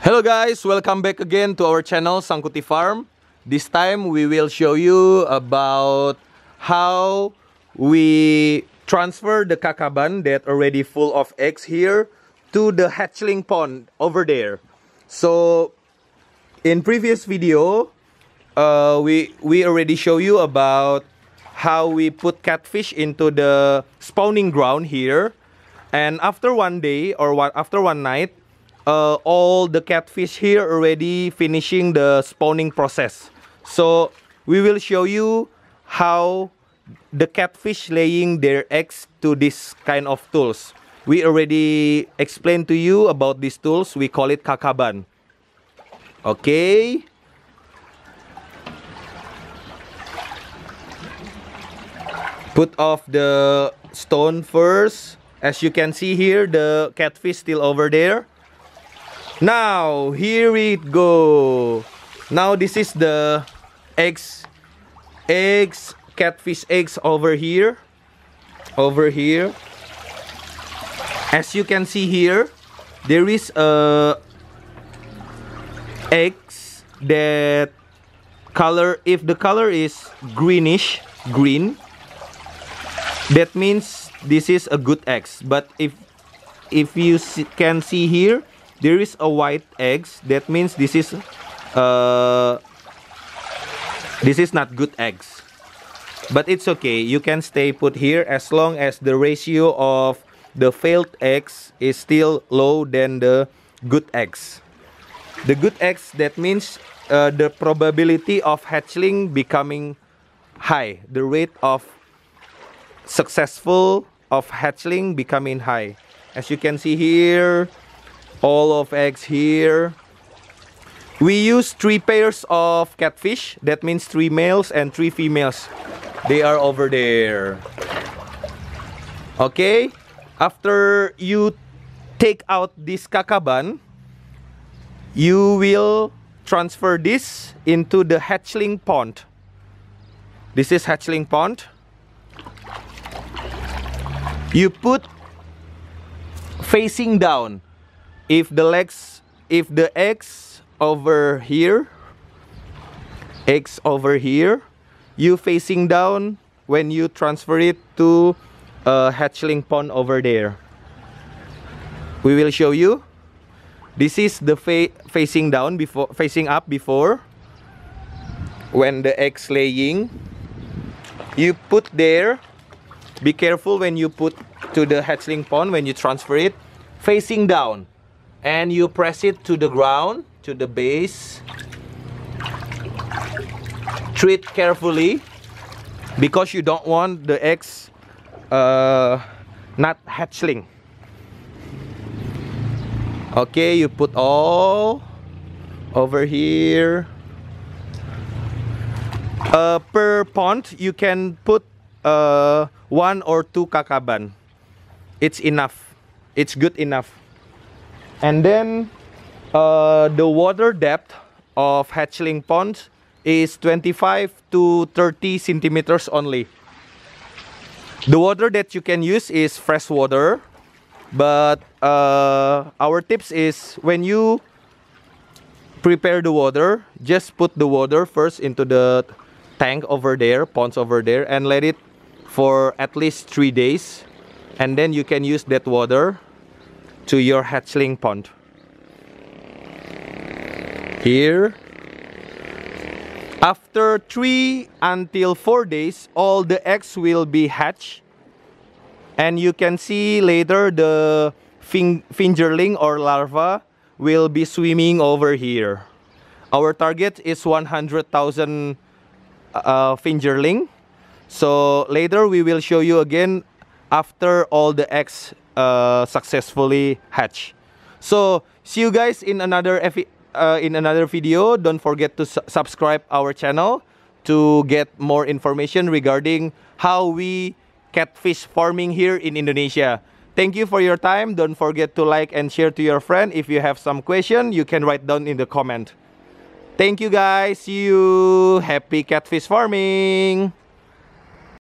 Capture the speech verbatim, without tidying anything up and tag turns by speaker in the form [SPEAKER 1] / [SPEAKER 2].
[SPEAKER 1] Hello guys, welcome back again to our channel Sangkuti Farm. This time we will show you about how we transfer the kakaban that already full of eggs here to the hatchling pond over there. So in previous video uh, we we already show you about how we put catfish into the spawning ground here, and after one day or one after one night Uh, all the catfish here already finishing the spawning process. So we will show you how the catfish laying their eggs to this kind of tools. We already explained to you about these tools. We call it kakaban. Okay. Put off the stone first. As you can see here, the catfish still over there. Now here we go. Now this is the eggs eggs catfish eggs over here over here. As you can see here, there is a eggs that color, if the color is greenish green, that means this is a good eggs. But if if you see, can see here, there is a white eggs, that means this is uh, this is not good eggs. But it's okay, you can stay put here as long as the ratio of the failed eggs is still low than the good eggs. The good eggs, that means uh, the probability of hatchling becoming high, the rate of successful of hatchling becoming high. As you can see here, all of eggs here. We use three pairs of catfish. That means three males and three females. They are over there. Okay. After you take out this kakaban, you will transfer this into the hatchling pond. This is hatchling pond. You put facing down. If the legs, if the eggs over here, eggs over here, you facing down when you transfer it to a hatchling pond over there. We will show you. This is the fa facing down before, facing up before. When the eggs laying, you put there. Be careful when you put to the hatchling pond, when you transfer it, facing down. And you press it to the ground, to the base. Treat carefully, because you don't want the eggs uh, not hatchling. Okay, you put all over here. Uh, per pond, you can put uh, one or two kakaban. It's enough. It's good enough. And then uh, the water depth of hatchling ponds is twenty-five to thirty centimeters only. The water that you can use is fresh water, but uh, our tips is when you prepare the water, just put the water first into the tank over there, ponds over there, and let it for at least three days, and then you can use that water to your hatchling pond. Here, after three until four days, all the eggs will be hatched, and you can see later the fin fingerling or larva will be swimming over here. Our target is one hundred thousand uh, fingerling. So later we will show you again after all the eggs Uh, successfully hatch. So see you guys in another uh, in another video. Don't forget to su subscribe our channel to get more information regarding how we catfish farming here in Indonesia. Thank you for your time. Don't forget to like and share to your friend. If you have some question, you can write down in the comment. Thank you guys. See you. Happy catfish farming.